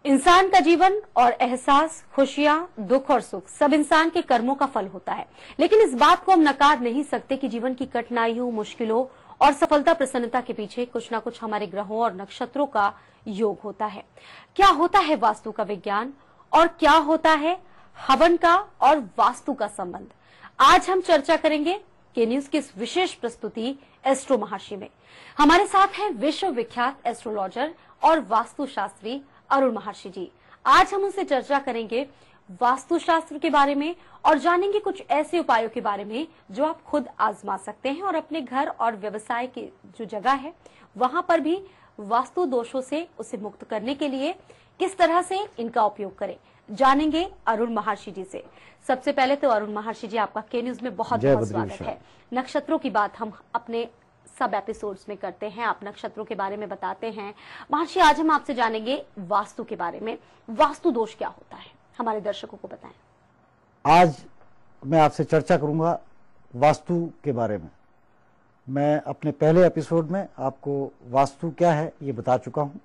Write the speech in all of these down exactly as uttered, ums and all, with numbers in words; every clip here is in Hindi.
इंसान का जीवन और एहसास, खुशियां, दुख और सुख सब इंसान के कर्मों का फल होता है। लेकिन इस बात को हम नकार नहीं सकते कि जीवन की कठिनाइयों, मुश्किलों और सफलता प्रसन्नता के पीछे कुछ ना कुछ हमारे ग्रहों और नक्षत्रों का योग होता है। क्या होता है वास्तु का विज्ञान और क्या होता है हवन का और वास्तु का संबंध, आज हम चर्चा करेंगे के न्यूज की इस विशेष प्रस्तुति एस्ट्रो महर्षि में। हमारे साथ हैं विश्व विख्यात एस्ट्रोलॉजर और वास्तुशास्त्री अरुण महर्षि जी। आज हम उनसे चर्चा करेंगे वास्तुशास्त्र के बारे में और जानेंगे कुछ ऐसे उपायों के बारे में जो आप खुद आजमा सकते हैं और अपने घर और व्यवसाय की जो जगह है वहां पर भी वास्तु दोषों से उसे मुक्त करने के लिए किस तरह से इनका उपयोग करें, जानेंगे अरुण महर्षि जी से। सबसे पहले तो अरुण महर्षि जी, आपका के न्यूज में बहुत बहुत स्वागत है। नक्षत्रों की बात हम अपने सब एपिसोड्स में करते हैं, आप नक्षत्रों के बारे में बताते हैं। महर्षि, आज हम आपसे जानेंगे वास्तु के बारे में। वास्तु दोष क्या होता है, हमारे दर्शकों को बताएं। आज मैं आपसे चर्चा करूंगा वास्तु के बारे में। मैं अपने पहले एपिसोड में आपको वास्तु क्या है ये बता चुका हूं।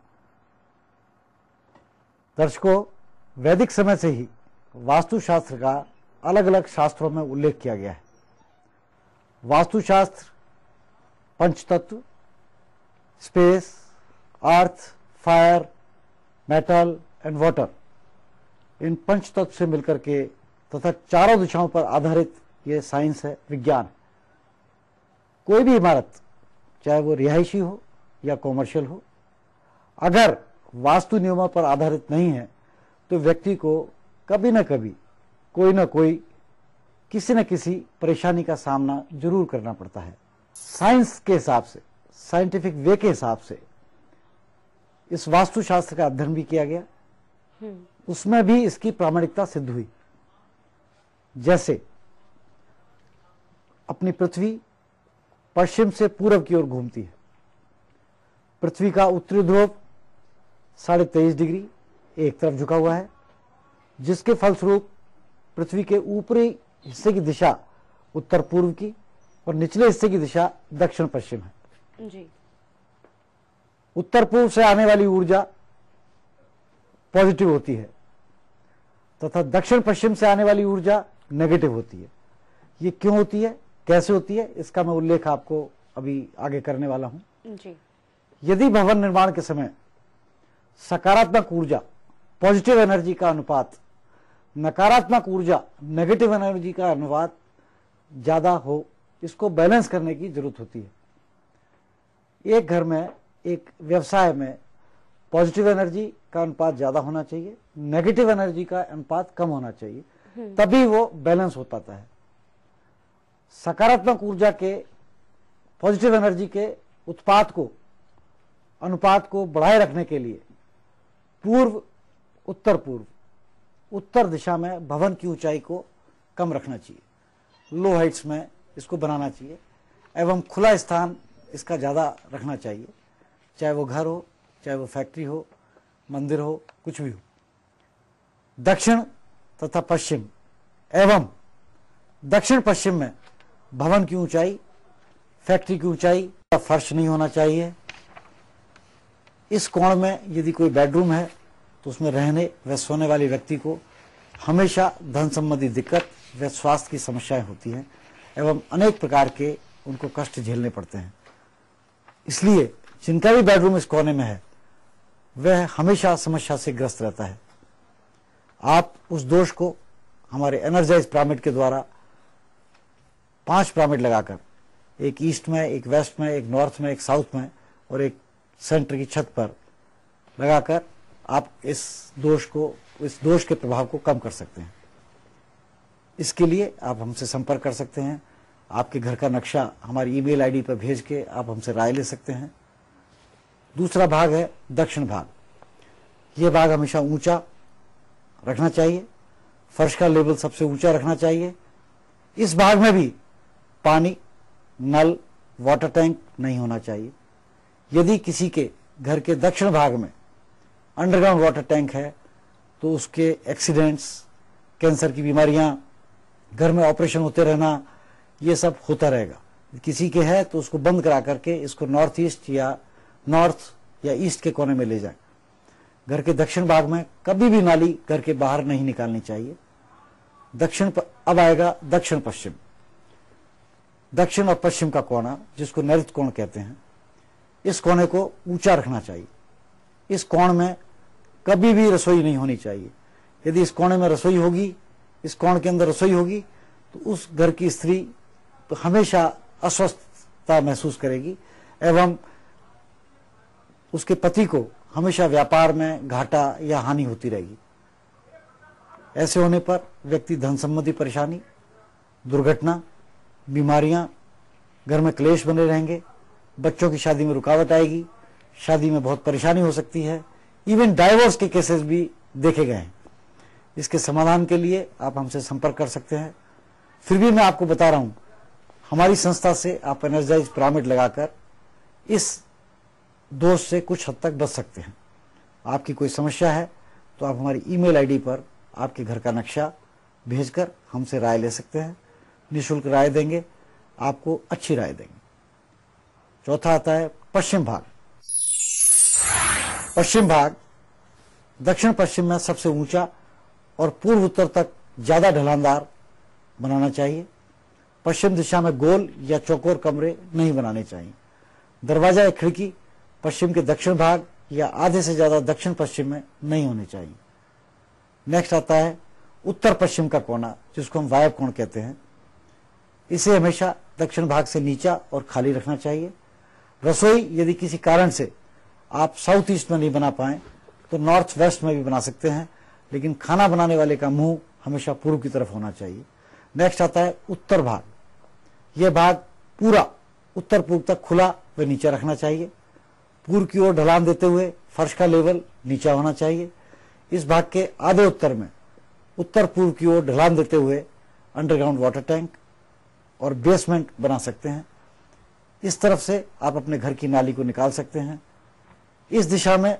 दर्शकों, वैदिक समय से ही वास्तुशास्त्र का अलग अलग शास्त्रों में उल्लेख किया गया है। वास्तुशास्त्र पंचतत्व, space, earth, fire, metal and water, इन पंच तत्व से मिलकर के तथा चारों दिशाओं पर आधारित ये साइंस है, विज्ञान है। कोई भी इमारत, चाहे वो रिहायशी हो या कॉमर्शियल हो, अगर वास्तु नियमों पर आधारित नहीं है तो व्यक्ति को कभी न कभी कोई न कोई किसी न किसी परेशानी का सामना जरूर करना पड़ता है। साइंस के हिसाब से, साइंटिफिक वे के हिसाब से इस वास्तुशास्त्र का अध्ययन भी किया गया, उसमें भी इसकी प्रामाणिकता सिद्ध हुई। जैसे अपनी पृथ्वी पश्चिम से पूर्व की ओर घूमती है। पृथ्वी का उत्तरी ध्रुव साढ़े तेईस डिग्री एक तरफ झुका हुआ है, जिसके फलस्वरूप पृथ्वी के ऊपरी हिस्से की दिशा उत्तर पूर्व की और निचले हिस्से की दिशा दक्षिण पश्चिम है। जी। उत्तर पूर्व से आने वाली ऊर्जा पॉजिटिव होती है तथा दक्षिण पश्चिम से आने वाली ऊर्जा नेगेटिव होती है। ये क्यों होती है, कैसे होती है, इसका मैं उल्लेख आपको अभी आगे करने वाला हूं। जी। यदि भवन निर्माण के समय सकारात्मक ऊर्जा, पॉजिटिव एनर्जी का अनुपात, नकारात्मक ऊर्जा, नेगेटिव एनर्जी का अनुपात ज्यादा हो, इसको बैलेंस करने की जरूरत होती है। एक घर में, एक व्यवसाय में पॉजिटिव एनर्जी का अनुपात ज्यादा होना चाहिए, नेगेटिव एनर्जी का अनुपात कम होना चाहिए, तभी वो बैलेंस हो पाता है। सकारात्मक ऊर्जा के, पॉजिटिव एनर्जी के उत्पाद को, अनुपात को बढ़ाए रखने के लिए पूर्व, उत्तर पूर्व, उत्तर दिशा में भवन की ऊंचाई को कम रखना चाहिए, लो हाइट्स में इसको बनाना चाहिए, एवं खुला स्थान इसका ज़्यादा रखना चाहिए, चाहे वो घर हो, चाहे वो फैक्ट्री हो, मंदिर हो, कुछ भी हो। दक्षिण तथा पश्चिम एवं दक्षिण पश्चिम में भवन की ऊंचाई, फैक्ट्री की ऊंचाई का फर्श नहीं होना चाहिए। इस कोण में यदि कोई बेडरूम है तो उसमें रहने व सोने वाले व्यक्ति को हमेशा धन संबंधी दिक्कत व स्वास्थ्य की समस्याएं होती हैं एवं अनेक प्रकार के उनको कष्ट झेलने पड़ते हैं। इसलिए जिनका भी बेडरूम इस कोने में है वह हमेशा समस्या से ग्रस्त रहता है। आप उस दोष को हमारे एनर्जाइज पिरामिड के द्वारा पांच पिरामिड लगाकर, एक ईस्ट में, एक वेस्ट में, एक नॉर्थ में, एक साउथ में और एक सेंटर की छत पर लगाकर आप इस दोष को, इस दोष के प्रभाव को कम कर सकते हैं। इसके लिए आप हमसे संपर्क कर सकते हैं। आपके घर का नक्शा हमारी ईमेल आईडी पर भेज के आप हमसे राय ले सकते हैं। दूसरा भाग है दक्षिण भाग। ये भाग हमेशा ऊंचा रखना चाहिए, फर्श का लेवल सबसे ऊंचा रखना चाहिए। इस भाग में भी पानी, नल, वाटर टैंक नहीं होना चाहिए। यदि किसी के घर के दक्षिण भाग में अंडरग्राउंड वाटर टैंक है तो उसके एक्सीडेंट्स, कैंसर की बीमारियां, घर में ऑपरेशन होते रहना, ये सब होता रहेगा। किसी के है तो उसको बंद करा करके इसको नॉर्थ ईस्ट या नॉर्थ या ईस्ट के कोने में ले जाए। घर के दक्षिण भाग में कभी भी नाली घर के बाहर नहीं निकालनी चाहिए। दक्षिण अब आएगा दक्षिण पश्चिम। दक्षिण और पश्चिम का कोना, जिसको नैऋत्य कोण कहते हैं, इस कोने को ऊंचा रखना चाहिए। इस कोण में कभी भी रसोई नहीं होनी चाहिए। यदि इस कोने में रसोई होगी, इस कोण के अंदर रसोई होगी, तो उस घर की स्त्री तो हमेशा अस्वस्थता महसूस करेगी एवं उसके पति को हमेशा व्यापार में घाटा या हानि होती रहेगी। ऐसे होने पर व्यक्ति धन संबंधी परेशानी, दुर्घटना, बीमारियां, घर में क्लेश बने रहेंगे, बच्चों की शादी में रुकावट आएगी, शादी में बहुत परेशानी हो सकती है, इवन डाइवोर्स के केसेस भी देखे गए हैं। इसके समाधान के लिए आप हमसे संपर्क कर सकते हैं। फिर भी मैं आपको बता रहा हूं, हमारी संस्था से आप एनर्जाइज पिरामिड लगाकर इस दोष से कुछ हद तक बच सकते हैं। आपकी कोई समस्या है तो आप हमारी ईमेल आईडी पर आपके घर का नक्शा भेजकर हमसे राय ले सकते हैं। निःशुल्क राय देंगे, आपको अच्छी राय देंगे। चौथा आता है पश्चिम भाग। पश्चिम भाग दक्षिण पश्चिम में सबसे ऊंचा और पूर्व उत्तर तक ज्यादा ढलानदार बनाना चाहिए। पश्चिम दिशा में गोल या चौकोर कमरे नहीं बनाने चाहिए। दरवाजा या खिड़की पश्चिम के दक्षिण भाग या आधे से ज्यादा दक्षिण पश्चिम में नहीं होने चाहिए। नेक्स्ट आता है उत्तर पश्चिम का कोना, जिसको हम वायव्य कोण कहते हैं। इसे हमेशा दक्षिण भाग से नीचा और खाली रखना चाहिए। रसोई यदि किसी कारण से आप साउथ ईस्ट में नहीं बना पाए तो नॉर्थ वेस्ट में भी बना सकते हैं, लेकिन खाना बनाने वाले का मुंह हमेशा पूर्व की तरफ होना चाहिए। नेक्स्ट आता है उत्तर भाग। यह भाग पूरा उत्तर पूर्व तक खुला व नीचा रखना चाहिए। पूर्व की ओर ढलान देते हुए फर्श का लेवल नीचा होना चाहिए। इस भाग के आधे उत्तर में उत्तर पूर्व की ओर ढलान देते हुए अंडरग्राउंड वाटर टैंक और बेसमेंट बना सकते हैं। इस तरफ से आप अपने घर की नाली को निकाल सकते हैं। इस दिशा में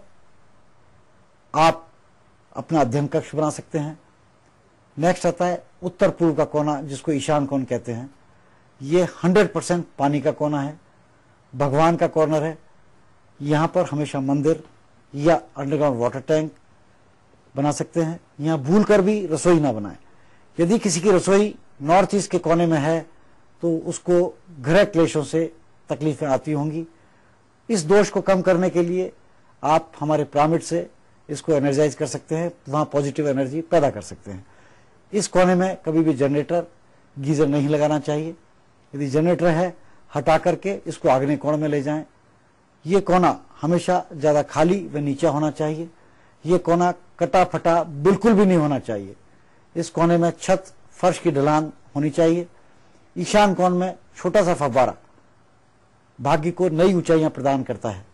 आप अपना अध्ययन कक्ष बना सकते हैं। नेक्स्ट आता है उत्तर पूर्व का कोना, जिसको ईशान कोण कहते हैं। ये हंड्रेड परसेंट पानी का कोना है, भगवान का कॉर्नर है। यहाँ पर हमेशा मंदिर या अंडरग्राउंड वाटर टैंक बना सकते हैं। यहाँ भूल कर भी रसोई ना बनाएं। यदि किसी की रसोई नॉर्थ ईस्ट के कोने में है तो उसको गृह क्लेशों से तकलीफें आती होंगी। इस दोष को कम करने के लिए आप हमारे पिरामिड से इसको एनर्जाइज कर सकते हैं, वहां पॉजिटिव एनर्जी पैदा कर सकते हैं। इस कोने में कभी भी जनरेटर, गीजर नहीं लगाना चाहिए। यदि जनरेटर है, हटा करके इसको आग्नेय कोण में ले जाएं। ये कोना हमेशा ज्यादा खाली व नीचा होना चाहिए। ये कोना कटा फटा बिल्कुल भी नहीं होना चाहिए। इस कोने में छत, फर्श की ढलान होनी चाहिए। ईशान कोण में छोटा सा फव्वारा भाग्य को नई ऊंचाइयां प्रदान करता है।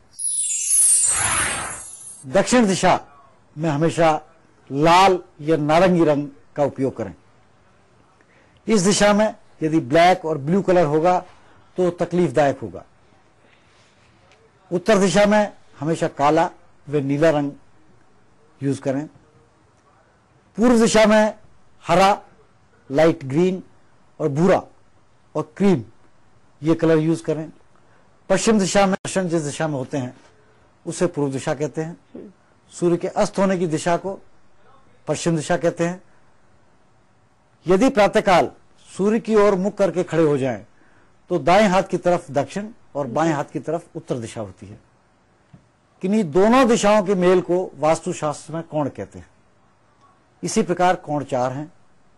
दक्षिण दिशा में हमेशा लाल या नारंगी रंग का उपयोग करें। इस दिशा में यदि ब्लैक और ब्लू कलर होगा तो तकलीफदायक होगा। उत्तर दिशा में हमेशा काला व नीला रंग यूज करें। पूर्व दिशा में हरा, लाइट ग्रीन और भूरा और क्रीम ये कलर यूज करें। पश्चिम दिशा में दर्शन जिस दिशा में होते हैं उसे पूर्व दिशा कहते हैं। सूर्य के अस्त होने की दिशा को पश्चिम दिशा कहते हैं। यदि प्रातःकाल सूर्य की ओर मुख करके खड़े हो जाएं तो दाएं हाथ की तरफ दक्षिण और बाएं हाथ की तरफ उत्तर दिशा होती है। किन्हीं दोनों दिशाओं के मेल को वास्तुशास्त्र में कोण कहते हैं। इसी प्रकार कोण चार हैं।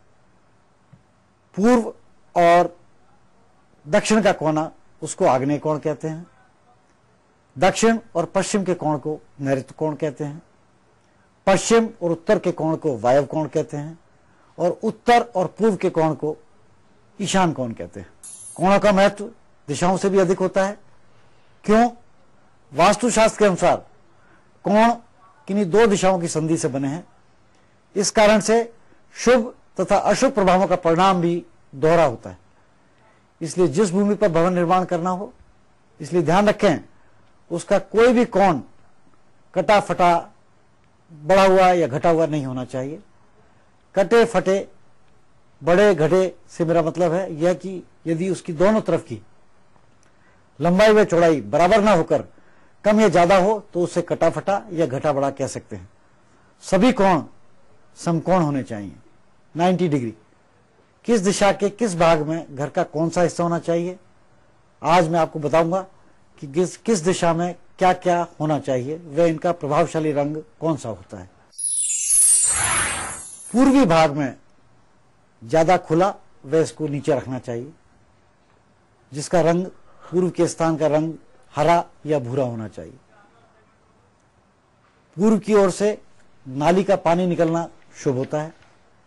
पूर्व और दक्षिण का कोना उसको आग्नेय कोण कहते हैं। दक्षिण और पश्चिम के कोण को नैऋत्य कोण कहते हैं। पश्चिम और उत्तर के कोण को वायव्य कोण कहते हैं और उत्तर और पूर्व के कोण को ईशान कोण कहते हैं। कोणों का महत्व दिशाओं से भी अधिक होता है। क्यों? वास्तुशास्त्र के अनुसार कोण किन्हीं दो दिशाओं की संधि से बने हैं। इस कारण से शुभ तथा अशुभ प्रभावों का परिणाम भी दोहरा होता है। इसलिए जिस भूमि पर भवन निर्माण करना हो, इसलिए ध्यान रखें उसका कोई भी कोण कटा फटा, बढ़ा हुआ या घटा हुआ नहीं होना चाहिए। कटे फटे, बड़े घटे से मेरा मतलब है यह कि यदि उसकी दोनों तरफ की लंबाई व चौड़ाई बराबर ना होकर कम या ज्यादा हो तो उसे कटा फटा या घटा बड़ा कह सकते हैं। सभी कोण समकोण होने चाहिए, नब्बे डिग्री। किस दिशा के किस भाग में घर का कौन सा हिस्सा होना चाहिए, आज मैं आपको बताऊंगा कि किस किस दिशा में क्या क्या होना चाहिए, व इनका प्रभावशाली रंग कौन सा होता है। पूर्वी भाग में ज्यादा खुला व इसको नीचे रखना चाहिए, जिसका रंग पूर्व के स्थान का रंग हरा या भूरा होना चाहिए। पूर्व की ओर से नाली का पानी निकलना शुभ होता है,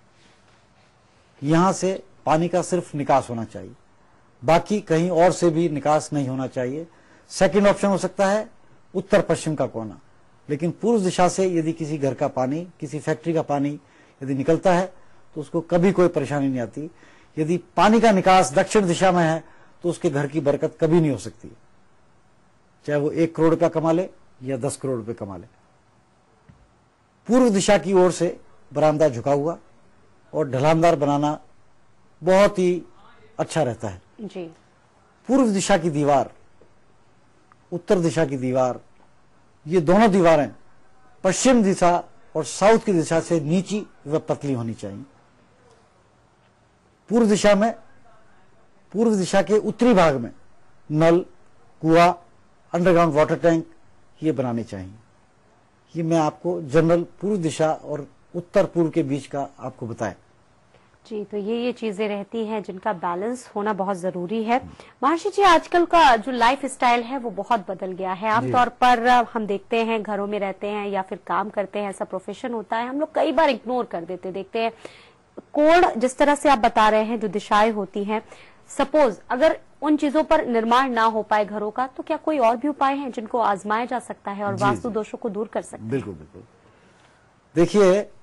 यहां से पानी का सिर्फ निकास होना चाहिए, बाकी कहीं और से भी निकास नहीं होना चाहिए। सेकंड ऑप्शन हो सकता है उत्तर पश्चिम का कोना, लेकिन पूर्व दिशा से यदि किसी घर का पानी, किसी फैक्ट्री का पानी यदि निकलता है तो उसको कभी कोई परेशानी नहीं आती। यदि पानी का निकास दक्षिण दिशा में है तो उसके घर की बरकत कभी नहीं हो सकती, चाहे वो एक करोड़ रुपया कमा ले या दस करोड़ रुपए कमा ले। पूर्व दिशा की ओर से बरामदा झुका हुआ और ढलानदार बनाना बहुत ही अच्छा रहता है जी। पूर्व दिशा की दीवार, उत्तर दिशा की दीवार, ये दोनों दीवारें पश्चिम दिशा और साउथ की दिशा से नीची व पतली होनी चाहिए। पूर्व दिशा में, पूर्व दिशा के उत्तरी भाग में नल, कुआं, अंडरग्राउंड वाटर टैंक ये बनाने चाहिए। ये मैं आपको जनरल पूर्व दिशा और उत्तर पूर्व के बीच का आपको बताया जी। तो ये ये चीजें रहती हैं जिनका बैलेंस होना बहुत जरूरी है। महर्षि जी, आजकल का जो लाइफ स्टाइल है वो बहुत बदल गया है। आमतौर पर हम देखते हैं घरों में रहते हैं या फिर काम करते हैं, ऐसा प्रोफेशन होता है, हम लोग कई बार इग्नोर कर देते देखते हैं कोण जिस तरह से आप बता रहे हैं, जो दिशाएं होती हैं, सपोज अगर उन चीजों पर निर्माण ना हो पाए घरों का, तो क्या कोई और भी उपाय हैं जिनको आजमाया जा सकता है और वास्तु दोषों को दूर कर सकते हैं? बिल्कुल बिल्कुल। देखिए,